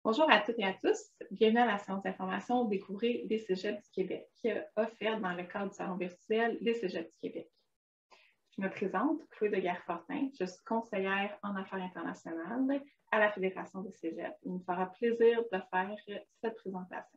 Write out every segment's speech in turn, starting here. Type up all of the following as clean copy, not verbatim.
Bonjour à toutes et à tous. Bienvenue à la séance d'information Découvrir les Cégeps du Québec, offerte dans le cadre du salon virtuel Les Cégeps du Québec. Je me présente, Chloé de Guerre-Fortin. Je suis conseillère en affaires internationales à la Fédération des Cégeps. Il me fera plaisir de faire cette présentation.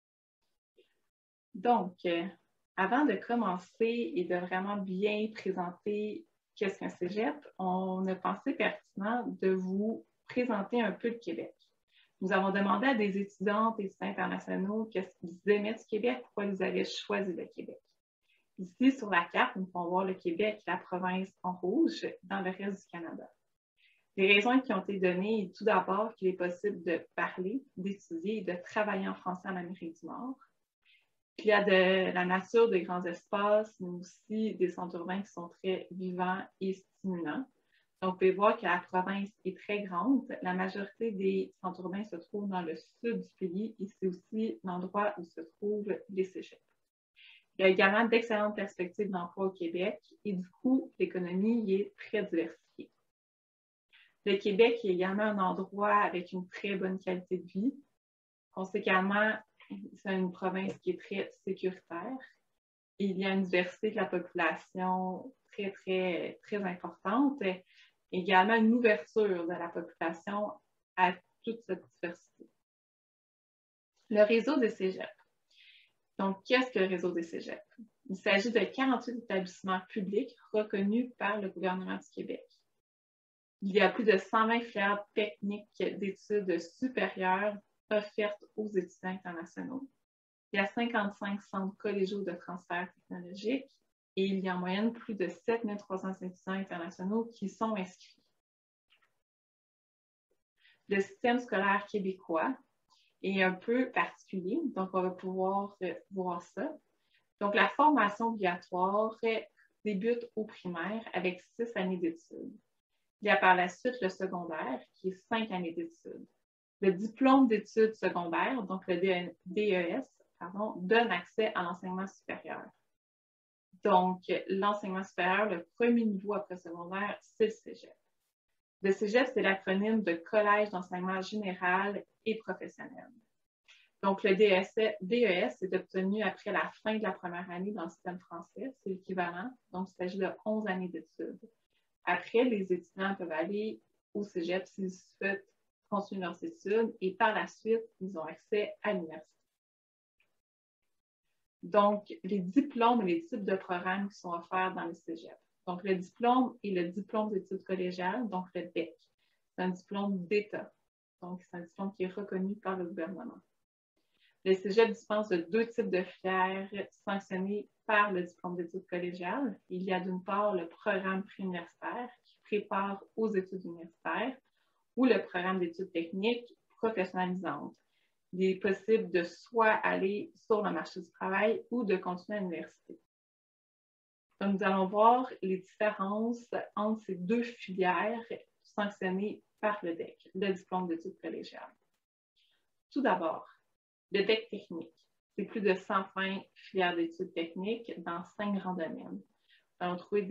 Donc, avant de commencer et de vraiment bien présenter qu'est-ce qu'un cégep, on a pensé pertinent de vous présenter un peu le Québec. Nous avons demandé à des étudiantes et étudiants internationaux qu'est-ce qu'ils aimaient du Québec, pourquoi ils avaient choisi le Québec. Ici, sur la carte, nous pouvons voir le Québec, la province en rouge, dans le reste du Canada. Les raisons qui ont été données, tout d'abord, qu'il est possible de parler, d'étudier et de travailler en français en Amérique du Nord. Il y a de la nature, de grands espaces, mais aussi des centres urbains qui sont très vivants et stimulants. Donc, vous pouvez voir que la province est très grande. La majorité des centres urbains se trouvent dans le sud du pays et c'est aussi l'endroit où se trouvent les cégeps. Il y a également d'excellentes perspectives d'emploi au Québec et du coup, l'économie y est très diversifiée. Le Québec est également un endroit avec une très bonne qualité de vie. Conséquemment, c'est une province qui est très sécuritaire. Il y a une diversité de la population très importante. Également une ouverture de la population à toute cette diversité. Le réseau des cégeps. Donc, qu'est-ce que le réseau des cégeps? Il s'agit de 48 établissements publics reconnus par le gouvernement du Québec. Il y a plus de 120 filières techniques d'études supérieures offertes aux étudiants internationaux. Il y a 55 centres collégiaux de transfert technologique et il y a en moyenne plus de 7300 étudiants internationaux qui sont inscrits. Le système scolaire québécois est un peu particulier, donc on va pouvoir voir ça. Donc, la formation obligatoire débute au primaire avec 6 années d'études. Il y a par la suite le secondaire, qui est 5 années d'études. Le diplôme d'études secondaires, donc le DES, donne accès à l'enseignement supérieur. Donc, l'enseignement supérieur, le premier niveau après secondaire, c'est le cégep. Le cégep, c'est l'acronyme de Collège d'enseignement général et professionnel. Donc, le DES est obtenu après la fin de la première année dans le système français, c'est l'équivalent. Donc, il s'agit de 11 années d'études. Après, les étudiants peuvent aller au cégep s'ils souhaitent continuer leurs études et par la suite, ils ont accès à l'université. Donc, les diplômes et les types de programmes qui sont offerts dans le cégep. Donc, le diplôme est le diplôme d'études collégiales, donc le DEC. C'est un diplôme d'État. Donc, c'est un diplôme qui est reconnu par le gouvernement. Le cégep dispense de 2 types de filières sanctionnées par le diplôme d'études collégiales. Il y a d'une part le programme préuniversitaire qui prépare aux études universitaires ou le programme d'études techniques professionnalisantes. Il est possible de soit aller sur le marché du travail ou de continuer à l'université. Donc, nous allons voir les différences entre ces 2 filières sanctionnées par le DEC, le diplôme d'études collégiales. Tout d'abord, le DEC technique. C'est plus de 120 filières d'études techniques dans 5 grands domaines. Nous allons trouver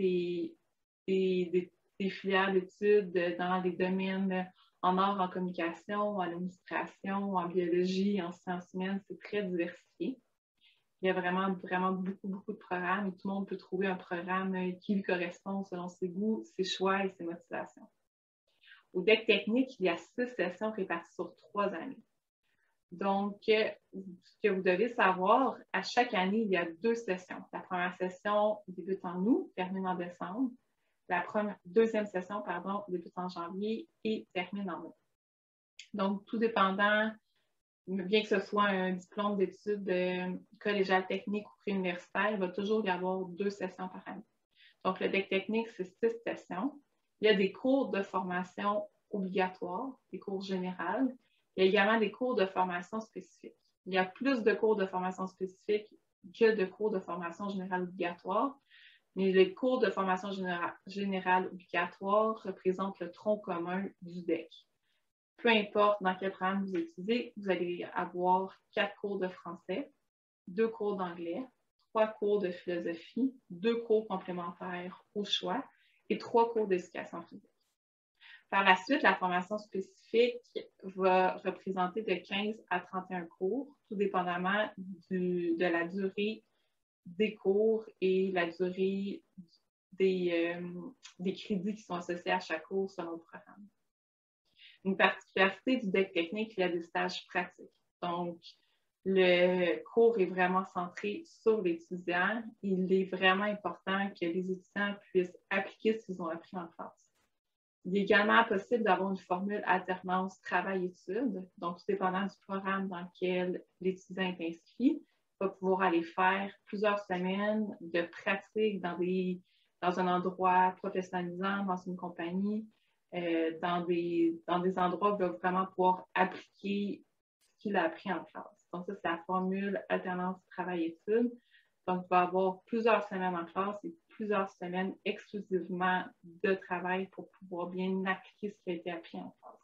des filières d'études dans les domaines en art, en communication, en administration, en biologie, en sciences humaines. C'est très diversifié. Il y a vraiment beaucoup de programmes et tout le monde peut trouver un programme qui lui correspond selon ses goûts, ses choix et ses motivations. Au DEC technique, il y a 6 sessions réparties sur 3 années. Donc, ce que vous devez savoir, à chaque année, il y a 2 sessions. La première session débute en août, termine en décembre. La deuxième session, débute en janvier et termine en mai. Donc, tout dépendant, bien que ce soit un diplôme d'études collégiales techniques ou préuniversitaires, il va toujours y avoir 2 sessions par année. Donc, le DEC technique, c'est 6 sessions. Il y a des cours de formation obligatoires, des cours généraux. Il y a également des cours de formation spécifiques. Il y a plus de cours de formation spécifiques que de cours de formation générale obligatoire. Mais les cours de formation générale obligatoire représentent le tronc commun du DEC. Peu importe dans quel programme vous étudiez, vous allez avoir 4 cours de français, 2 cours d'anglais, 3 cours de philosophie, 2 cours complémentaires au choix et 3 cours d'éducation physique. Par la suite, la formation spécifique va représenter de 15 à 31 cours, tout dépendamment de la durée des cours et la durée des crédits qui sont associés à chaque cours selon le programme. Une particularité du DEC technique, il y a des stages pratiques. Donc, le cours est vraiment centré sur l'étudiant. Il est vraiment important que les étudiants puissent appliquer ce qu'ils ont appris en classe. Il est également possible d'avoir une formule alternance travail-études. Donc, tout dépendant du programme dans lequel l'étudiant est inscrit, il va pouvoir aller faire plusieurs semaines de pratique dans un endroit professionnalisant, dans une compagnie, dans des endroits où il va vraiment pouvoir appliquer ce qu'il a appris en classe. Donc, ça, c'est la formule alternance travail-études. Donc, il va avoir plusieurs semaines en classe et plusieurs semaines exclusivement de travail pour pouvoir bien appliquer ce qui a été appris en classe.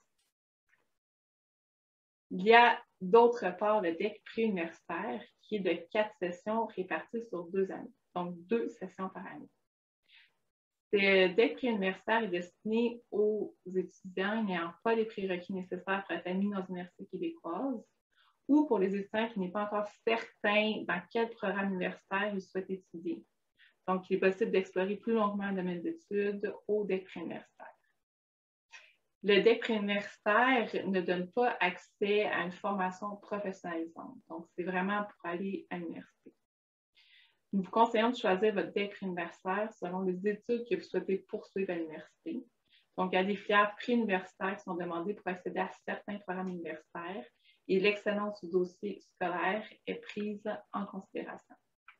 Il y a d'autre part le DEC préuniversitaire qui est de 4 sessions réparties sur 2 années, donc 2 sessions par année. Ce DEC préuniversitaire est destiné aux étudiants n'ayant pas les prérequis nécessaires pour être admis dans une université québécoise ou pour les étudiants qui n'est pas encore certains dans quel programme universitaire ils souhaitent étudier. Donc, il est possible d'explorer plus longuement le domaine d'études au DEC préuniversitaire. Le DEC préuniversitaire ne donne pas accès à une formation professionnalisante. Donc, c'est vraiment pour aller à l'université. Nous vous conseillons de choisir votre DEC préuniversitaire selon les études que vous souhaitez poursuivre à l'université. Donc, il y a des filières préuniversitaires qui sont demandées pour accéder à certains programmes universitaires et l'excellence du dossier scolaire est prise en considération.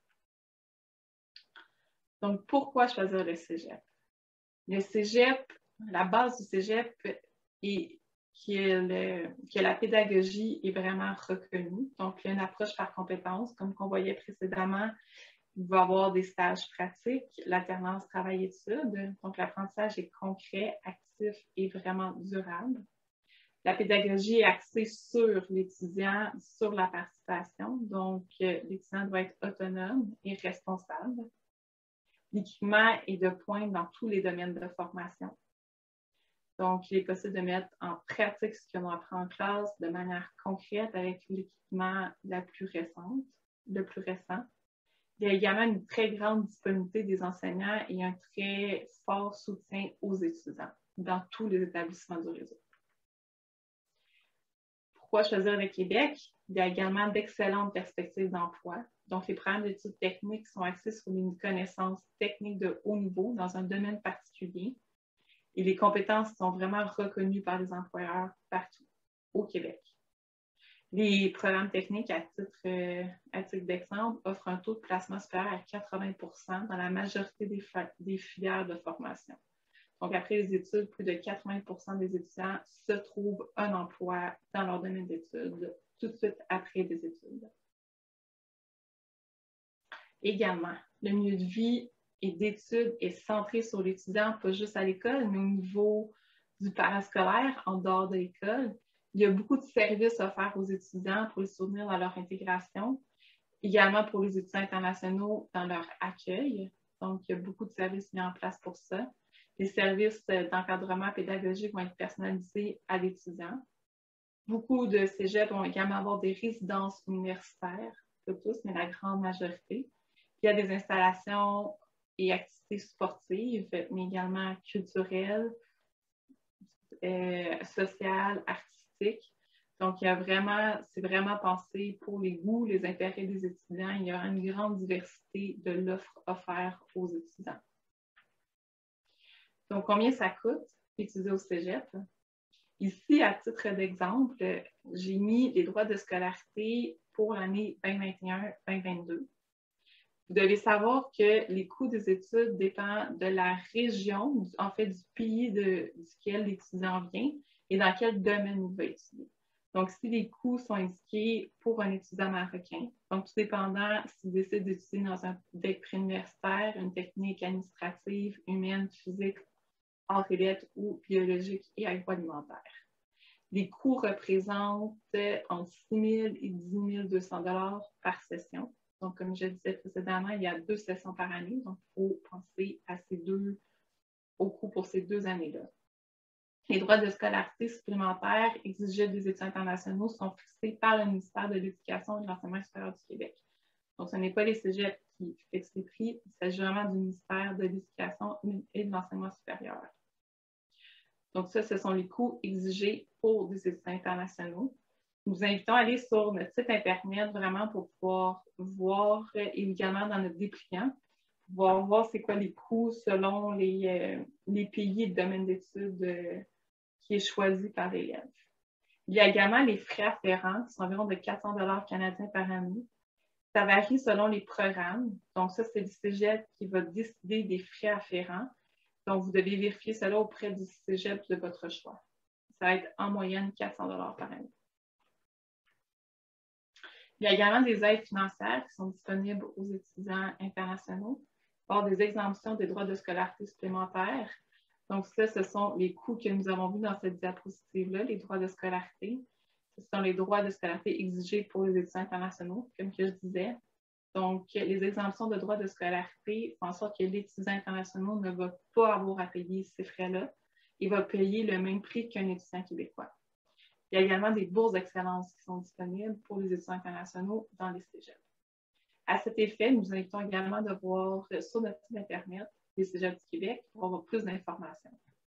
Donc, pourquoi choisir le cégep? Le cégep, la base du cégep est que la pédagogie est vraiment reconnue. Donc, il y a une approche par compétences, comme qu'on voyait précédemment. Il va y avoir des stages pratiques, l'alternance travail-études. Donc, l'apprentissage est concret, actif et vraiment durable. La pédagogie est axée sur l'étudiant, sur la participation. Donc, l'étudiant doit être autonome et responsable. L'équipement est de pointe dans tous les domaines de formation. Donc, il est possible de mettre en pratique ce qu'on apprend en classe de manière concrète avec l'équipement le plus récent. Il y a également une très grande disponibilité des enseignants et un très fort soutien aux étudiants dans tous les établissements du réseau. Pourquoi choisir le Québec? Il y a également d'excellentes perspectives d'emploi. Donc, les programmes d'études techniques sont axés sur une connaissance technique de haut niveau dans un domaine particulier. Et les compétences sont vraiment reconnues par les employeurs partout au Québec. Les programmes techniques, à titre d'exemple, offrent un taux de placement supérieur à 80 % dans la majorité des filières de formation. Donc, après les études, plus de 80 % des étudiants se trouvent un emploi dans leur domaine d'études tout de suite après les études. Également, le milieu de vie et d'études est centré sur l'étudiant, pas juste à l'école, mais au niveau du parascolaire, en dehors de l'école. Il y a beaucoup de services offerts aux étudiants pour les soutenir dans leur intégration, également pour les étudiants internationaux dans leur accueil. Donc, il y a beaucoup de services mis en place pour ça. Les services d'encadrement pédagogique vont être personnalisés à l'étudiant. Beaucoup de cégeps vont également avoir des résidences universitaires, pas tous, mais la grande majorité. Il y a des installations et activités sportives, mais également culturelles, sociales, artistiques. Donc, c'est vraiment pensé pour les goûts, les intérêts des étudiants. Il y a une grande diversité de l'offre offerte aux étudiants. Donc, combien ça coûte étudier au cégep? Ici, à titre d'exemple, j'ai mis les droits de scolarité pour l'année 2021-2022. Vous devez savoir que les coûts des études dépendent de la région, en fait, du pays duquel l'étudiant vient et dans quel domaine il va étudier. Donc, si les coûts sont indiqués pour un étudiant marocain, donc tout dépendant s'il décide d'étudier dans un DEC préuniversitaire, une technique administrative, humaine, physique, arts et lettres ou biologique et agroalimentaire. Les coûts représentent entre 6 000 et 10 200 $ par session. Donc, comme je disais précédemment, il y a 2 sessions par année. Donc, il faut penser à au coût pour ces 2 années-là. Les droits de scolarité supplémentaires exigés des étudiants internationaux sont fixés par le ministère de l'Éducation et de l'Enseignement supérieur du Québec. Donc, ce n'est pas les cégeps qui fixent les prix, il s'agit vraiment du ministère de l'Éducation et de l'Enseignement supérieur. Donc, ça, ce sont les coûts exigés pour des étudiants internationaux. Nous vous invitons à aller sur notre site Internet vraiment pour pouvoir voir, et également dans notre dépliant, pouvoir voir c'est quoi les coûts selon les pays et le domaine d'études qui est choisi par l'élève. Il y a également les frais afférents qui sont environ de 400 $ canadiens par année. Ça varie selon les programmes. Donc, ça, c'est le cégep qui va décider des frais afférents. Donc, vous devez vérifier cela auprès du cégep de votre choix. Ça va être en moyenne 400 $ par année. Il y a également des aides financières qui sont disponibles aux étudiants internationaux, par des exemptions des droits de scolarité supplémentaires. Donc, ça, ce sont les coûts que nous avons vus dans cette diapositive-là, les droits de scolarité. Ce sont les droits de scolarité exigés pour les étudiants internationaux, comme que je disais. Donc, les exemptions de droits de scolarité font en sorte que l'étudiant international ne va pas avoir à payer ces frais-là. Il va payer le même prix qu'un étudiant québécois. Il y a également des bourses d'excellence qui sont disponibles pour les étudiants internationaux dans les cégeps. À cet effet, nous invitons également de voir sur notre site Internet des cégeps du Québec pour avoir plus d'informations.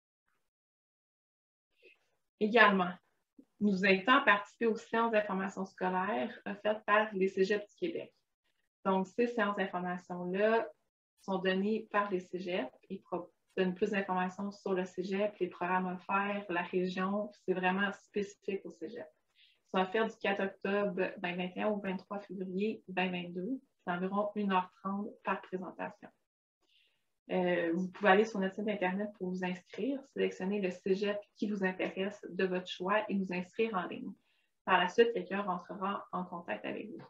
Également, nous vous invitons à participer aux séances d'information scolaire offertes par les cégeps du Québec. Donc, ces séances d'information-là sont données par les cégeps et donnent plus d'informations sur le cégep, les programmes offerts, la région. C'est vraiment spécifique au cégep. Ils sont offerts du 4 octobre 2021 au 23 février 2022. C'est environ 1h30 par présentation. Vous pouvez aller sur notre site Internet pour vous inscrire, sélectionner le cégep qui vous intéresse de votre choix et vous inscrire en ligne. Par la suite, quelqu'un rentrera en contact avec vous.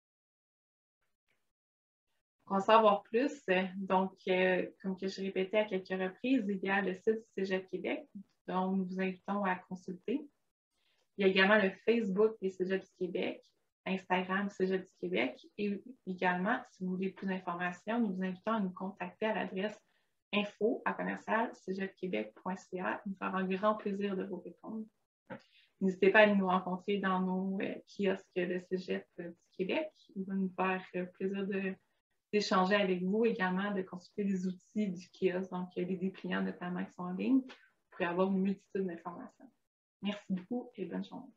Pour en savoir plus, donc, comme que je répétais à quelques reprises, il y a le site du Cégep Québec, dont nous vous invitons à consulter. Il y a également le Facebook des Cégeps du Québec, Instagram Cégep du Québec, et également, si vous voulez plus d'informations, nous vous invitons à nous contacter à l'adresse info@cégepquebec.ca. Il nous fera un grand plaisir de vous répondre. N'hésitez pas à nous rencontrer dans nos kiosques de Cégep du Québec. Il va nous faire plaisir d'échanger avec vous également, de consulter les outils du kiosque, donc les dépliants notamment qui sont en ligne. Vous pourrez avoir une multitude d'informations. Merci beaucoup et bonne journée.